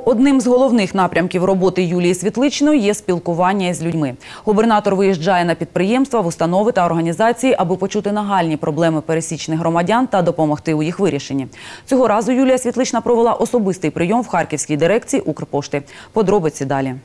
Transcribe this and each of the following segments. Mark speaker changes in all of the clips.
Speaker 1: Одним з головних напрямків роботи Юлії Світличної є спілкування із людьми. Губернатор виїжджає на підприємства, в установи та організації, аби почути нагальні проблеми пересічних громадян та допомогти у їх вирішенні. Цього разу Юлія Світлична провела особистий прийом в Харківській дирекції Укрпошти. Подробиці далі.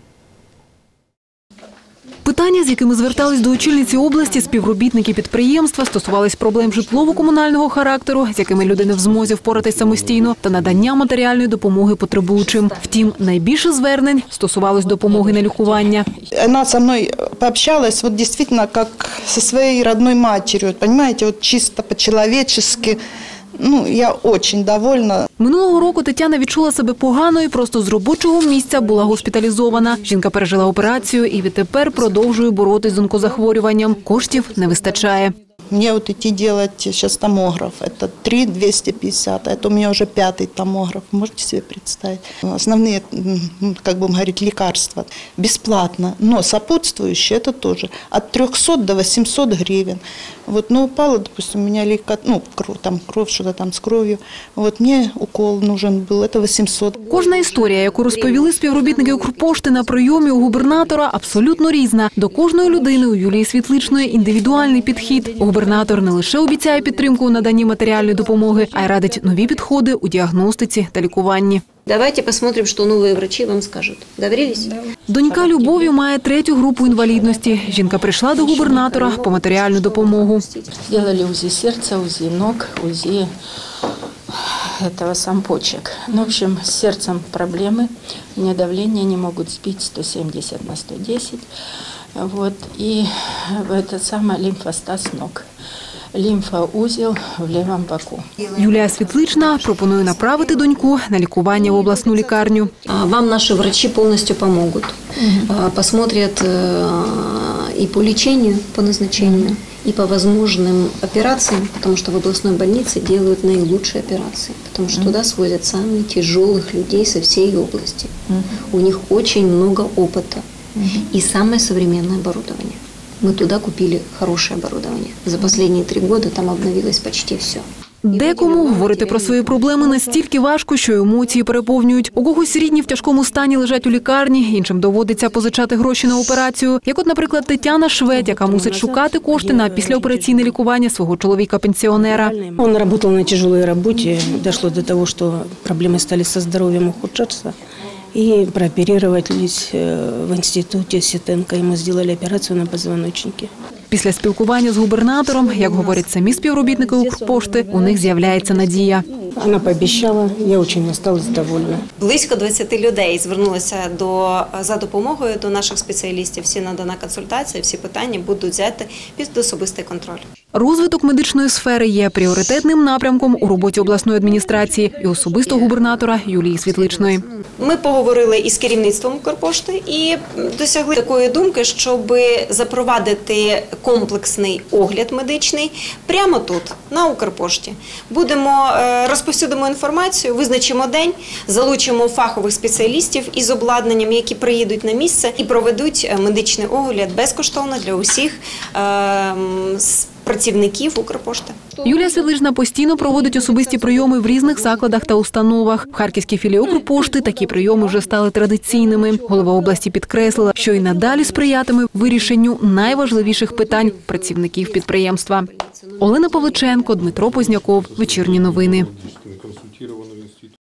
Speaker 2: Питання, з якими звертались до очільниці області співробітники підприємства, стосувались проблем житлово-комунального характеру, з якими люди не в змозі впоратись самостійно, та надання матеріальної допомоги потребуючим. Втім, найбільше звернень стосувалось допомоги на лікування.
Speaker 3: Вона зі мною пообщалась, вот дійсно, як зі своєю родною матір'ю, розумієте, вот чисто по-чоловічески. Я дуже довольна.
Speaker 2: Минулого року Тетяна відчула себе погано і просто з робочого місця була госпіталізована. Жінка пережила операцію і відтепер продовжує боротись з онкозахворюванням. Коштів не вистачає.
Speaker 3: Мне вот идти делать сейчас томограф, это 3 250, это у меня уже 5-й томограф, можете себе представить. Основные, как будем говорить, лекарства бесплатно, но сопутствующие это тоже от 300 до 800 гривен. Вот, упала, допустим, у меня кровь, что-то там с кровью, вот мне укол нужен был, это 800.
Speaker 2: Кожна історія, яку розповіли співробітники Укрпошти на прийомі у губернатора, абсолютно різна. До кожної людини у Юлії Світличної індивідуальний підхід. Губернатор не лише обіцяє підтримку у наданні матеріальної допомоги, а й радить нові підходи у діагностиці та лікуванні.
Speaker 4: Давайте посмотрим, что новые врачи вам скажут. Договорились?
Speaker 2: Донька Любові має 3-ю групу інвалідності. Жінка прийшла до губернатора по матеріальну допомогу.
Speaker 5: Сделали УЗИ сердца, УЗИ ног, УЗИ сам почек. В общем, с сердцем проблемы. У меня давление не могут сбить 170 на 110. Вот. И лимфостаз ног. Лімфоузел в лівому боку.
Speaker 2: Юлія Світлична пропонує направити доньку на лікування в обласну лікарню.
Speaker 4: Вам наши врачи полностью помогут. Посмотрят и по лечению, по назначению, и по возможным операциям, потому что в областной больнице делают наилучшие операции, потому что туда свозят самых тяжелых людей со всей области. У них очень много опыта и самое современное оборудование. Мы туда купили хорошее оборудование. За последние 3 года там обновилось почти все.
Speaker 2: Декому говорити про свої проблеми настільки важко, що емоції переповнюють. У когось рідні в тяжкому стані лежать у лікарні, іншим доводиться позичати гроші на операцію. Як от, наприклад, Тетяна Швед, яка мусить шукати кошти на післяопераційне лікування свого чоловіка-пенсіонера.
Speaker 6: Він працював на тяжелій роботі, дійшло до того, що проблеми стали зі здоров'ям ухудшатися. И прооперировались в институте Ситенко. Ему сделали операцию на позвоночнике.
Speaker 2: Після спілкування з губернатором, як говорять самі співробітники Укрпошти, у них з'являється надія.
Speaker 6: Вона пообіцяла, я дуже залишилась довольна.
Speaker 7: Близько 20 людей звернулося за допомогою до наших спеціалістів. Всі надана консультація, всі питання будуть взяти під особистий контроль.
Speaker 2: Розвиток медичної сфери є пріоритетним напрямком у роботі обласної адміністрації і особисто губернатора Юлії Світличної.
Speaker 7: Ми поговорили із керівництвом Укрпошти і досягли такої думки, щоб запровадити комплексний огляд медичний прямо тут, на Укрпошті. Розповсюдимо інформацію, визначимо день, залучимо фахових спеціалістів із обладнанням, які приїдуть на місце і проведуть медичний огляд безкоштовно для усіх працівників Укрпошти.
Speaker 2: Юлія Світлична постійно проводить особисті прийоми в різних закладах та установах. В Харківській філії Укрпошти такі прийоми вже стали традиційними. Голова області підкреслила, що і надалі сприятиме вирішенню найважливіших питань працівників підприємства. Олена Павличенко, Дмитро Позняков. Вечірні новини.